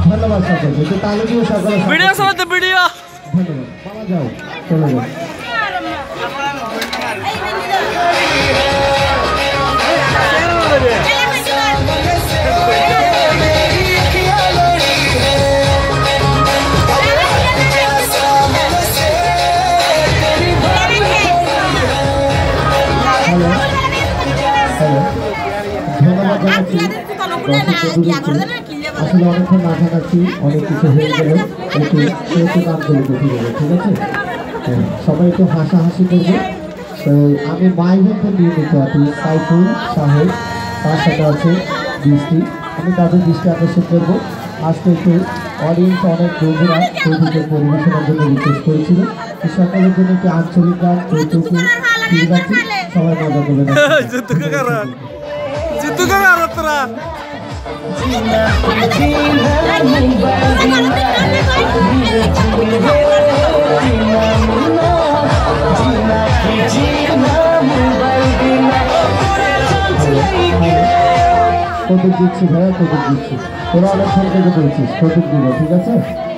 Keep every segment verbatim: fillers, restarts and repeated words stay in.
ধন্যবাদ সকলকে। একটু তালি দিয়ে সকলে ভিডিও চালাতে ভিডিও। ধন্যবাদ। মামা যাও, চলে যাও। আসলে অনেকক্ষণ না থাকাচ্ছি, অনেক কিছু হয়ে গেল, একটু সেহেতু নামগুলো দেখে যাবে, ঠিক আছে? হ্যাঁ, সবাই একটু হাসাহাসি করবে। তো আমি মাই হেলথের নিয়মিত আছি সাইফুল সাহেব, তার সাথে আছে দৃষ্টি। আমি তাদের দৃষ্টি আকর্ষণ করবো। আজকে একটু অডিয়েন্স অনেক বন্ধুরা সৌদিকের পরিবেশনার জন্য রিকোয়েস্ট করেছিল। সকলের জন্য একটি আঞ্চলিক গান যৌতুকে ঠিক আছে, সবাই মজা করবে। কৌতুক দিচ্ছি ভাইয়া, কৌতুক দিচ্ছি। তোরা অনেকক্ষণ থেকে বলছিস কৌতুক দিব, ঠিক আছে?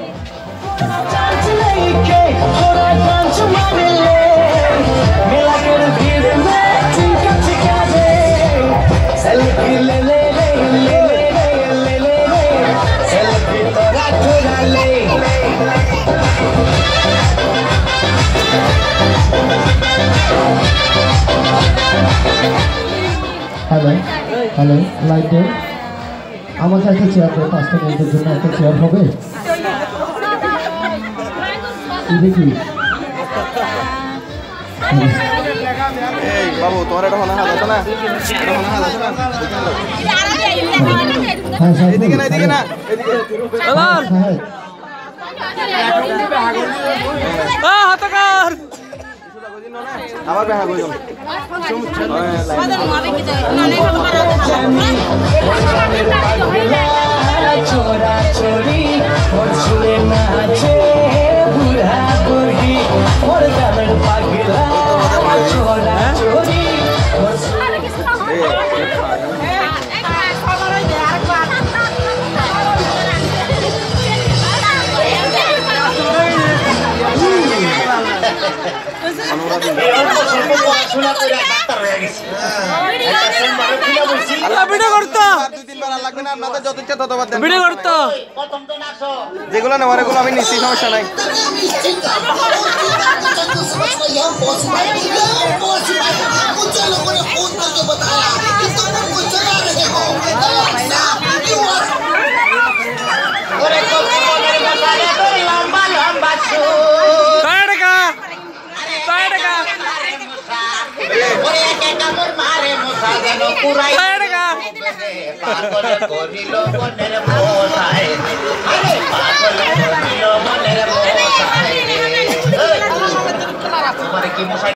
হ্যালো হ্যালো লাইটে আমাকে একটা চেয়ার দেয়, পাঁচটা মিনিটের জন্য একটা চেয়ার হবে দেখি। বাবু তোমার এটা মনে হয় না? হ্যাঁ স্যার, এদিকে না এদিকে না এদিকে আবার দেখা করি চোরা চোরি ছুড়ে নাচে বুড়া করি ওর গানের পাগলা চোরা চোরি। যেগুলো নেওয়ার এগুলো আমি নিচ্ছি, সমস্যা নাই। পাগল